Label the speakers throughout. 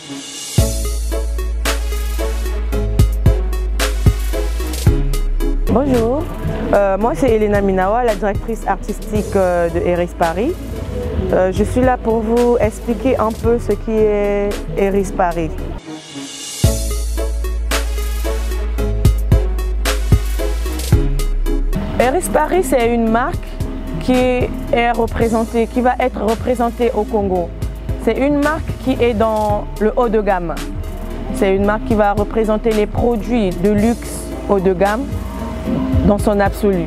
Speaker 1: Bonjour, moi c'est Elena Minawa, la directrice artistique de Eris Paris. Je suis là pour vous expliquer un peu ce qui est Eris Paris. Eris Paris, c'est une marque qui va être représentée au Congo. C'est une marque qui est dans le haut de gamme. C'est une marque qui va représenter les produits de luxe haut de gamme dans son absolu.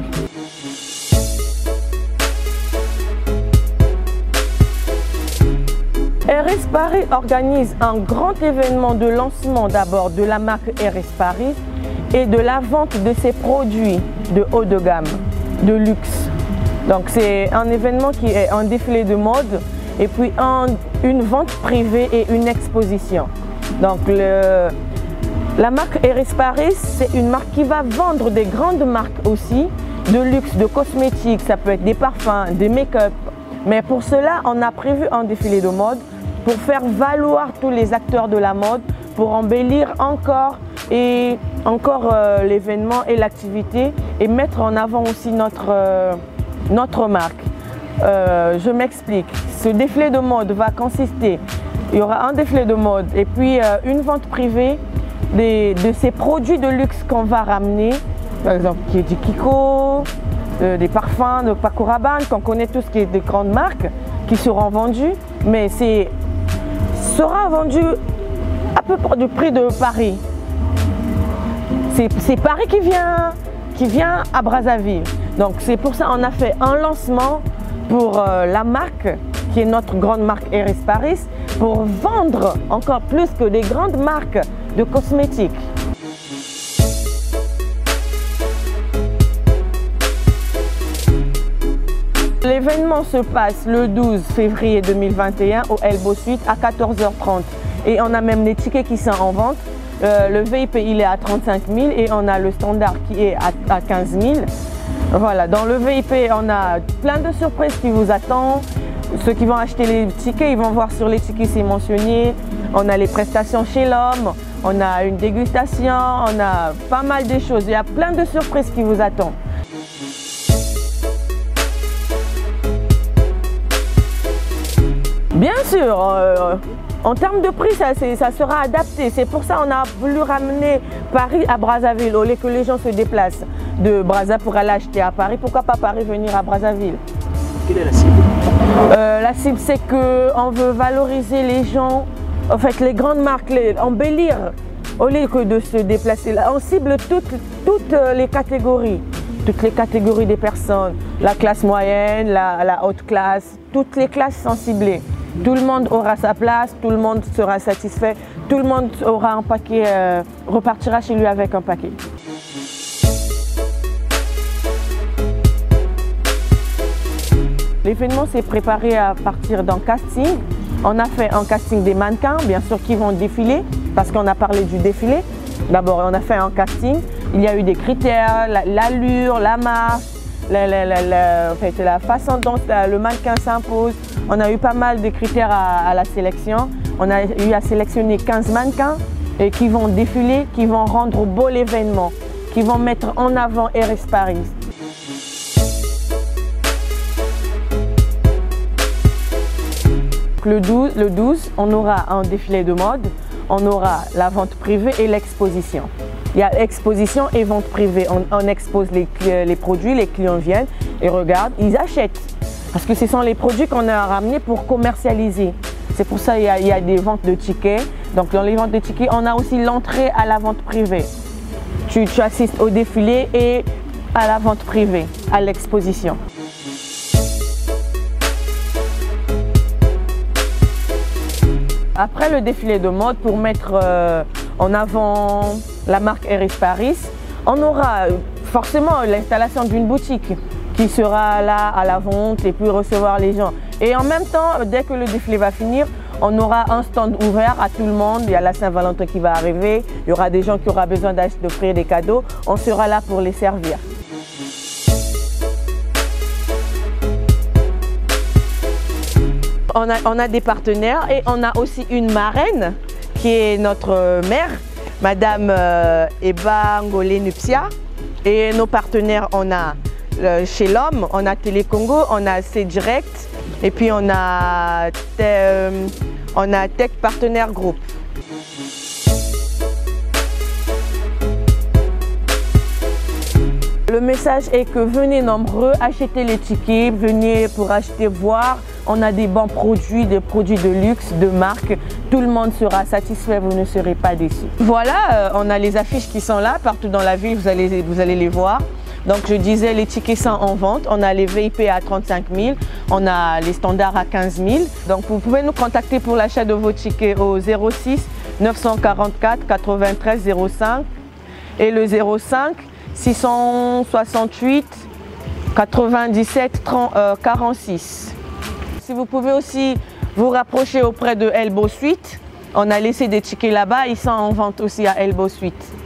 Speaker 1: Eris Paris organise un grand événement de lancement d'abord de la marque Eris Paris et de la vente de ses produits de haut de gamme, de luxe. Donc c'est un événement qui est un défilé de mode et puis une vente privée et une exposition. Donc la marque Eris Paris, c'est une marque qui va vendre des grandes marques aussi, de luxe, de cosmétiques, ça peut être des parfums, des make-up. Mais pour cela, on a prévu un défilé de mode pour faire valoir tous les acteurs de la mode, pour embellir encore l'événement et l'activité et mettre en avant aussi notre marque. Je m'explique. Ce défilé de mode va consister, il y aura un défilé de mode et puis une vente privée de ces produits de luxe qu'on va ramener, par exemple qui est du Kiko, des parfums de Paco Rabanne, qu'on connaît tous, qui est des grandes marques qui seront vendues, mais sera vendu à peu près du prix de Paris. C'est Paris qui vient à Brazzaville. Donc c'est pour ça qu'on a fait un lancement pour la marque, qui est notre grande marque Eris Paris, pour vendre encore plus que des grandes marques de cosmétiques. L'événement se passe le 12 février 2021 au Elbow Suite à 14h30 et on a même les tickets qui sont en vente. Le VIP il est à 35 000 et on a le standard qui est à 15 000. Voilà, dans le VIP on a plein de surprises qui vous attendent. Ceux qui vont acheter les tickets, ils vont voir sur les tickets, c'est mentionné. On a les prestations chez l'homme, on a une dégustation, on a pas mal de choses. Il y a plein de surprises qui vous attendent. Bien sûr, en termes de prix, ça sera adapté. C'est pour ça qu'on a voulu ramener Paris à Brazzaville, au lieu que les gens se déplacent de Brazzaville pour aller acheter à Paris. Pourquoi pas Paris venir à Brazzaville?
Speaker 2: Quelle est la cible?
Speaker 1: La cible, c'est qu'on veut valoriser les gens, en fait les grandes marques, embellir, au lieu que de se déplacer. On cible toutes les catégories des personnes, la classe moyenne, la haute classe, toutes les classes sont ciblées. Tout le monde aura sa place, tout le monde sera satisfait, tout le monde aura un paquet, repartira chez lui avec un paquet. L'événement s'est préparé à partir d'un casting. On a fait un casting des mannequins, bien sûr, qui vont défiler, parce qu'on a parlé du défilé. D'abord, on a fait un casting. Il y a eu des critères, l'allure, la marche, en fait, la façon dont le mannequin s'impose. On a eu pas mal de critères à la sélection. On a eu à sélectionner 15 mannequins et qui vont défiler, qui vont rendre beau l'événement, qui vont mettre en avant Eris Paris. Le 12, on aura un défilé de mode, on aura la vente privée et l'exposition. Il y a exposition et vente privée. On expose les produits, les clients viennent et regardent, ils achètent. Parce que ce sont les produits qu'on a ramenés pour commercialiser. C'est pour ça qu'il y a des ventes de tickets. Donc dans les ventes de tickets, on a aussi l'entrée à la vente privée. Tu assistes au défilé et à la vente privée, à l'exposition. Après le défilé de mode, pour mettre en avant la marque Eris Paris, on aura forcément l'installation d'une boutique qui sera là à la vente et puis recevoir les gens. Et en même temps, dès que le défilé va finir, on aura un stand ouvert à tout le monde. Il y a la Saint-Valentin qui va arriver, il y aura des gens qui auront besoin d'offrir des cadeaux. On sera là pour les servir. On a des partenaires et on a aussi une marraine qui est notre maire, Madame Eba Ngolé Nupsia. Et nos partenaires, on a chez l'homme, on a Télécongo, on a C-Direct et puis on a Tech Partenaire Group. Le message est que venez nombreux, achetez les tickets, venez pour acheter, voir. On a des bons produits, des produits de luxe, de marque. Tout le monde sera satisfait, vous ne serez pas déçus. Voilà, on a les affiches qui sont là, partout dans la ville, vous allez les voir. Donc je disais, les tickets sont en vente. On a les VIP à 35 000, on a les standards à 15 000. Donc vous pouvez nous contacter pour l'achat de vos tickets au 06 944 93 05 et le 05 668 97 46. Si vous pouvez aussi vous rapprocher auprès de Elbow Suite, on a laissé des tickets là-bas, ils sont en vente aussi à Elbow Suite.